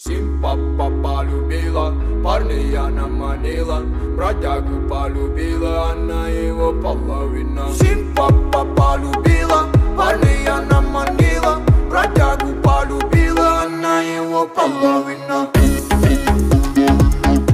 Симпапа полюбила, парня она манила, бродягу полюбила, она его половина. Симпапа полюбила, парня она манила, бродягу полюбила, она его половина.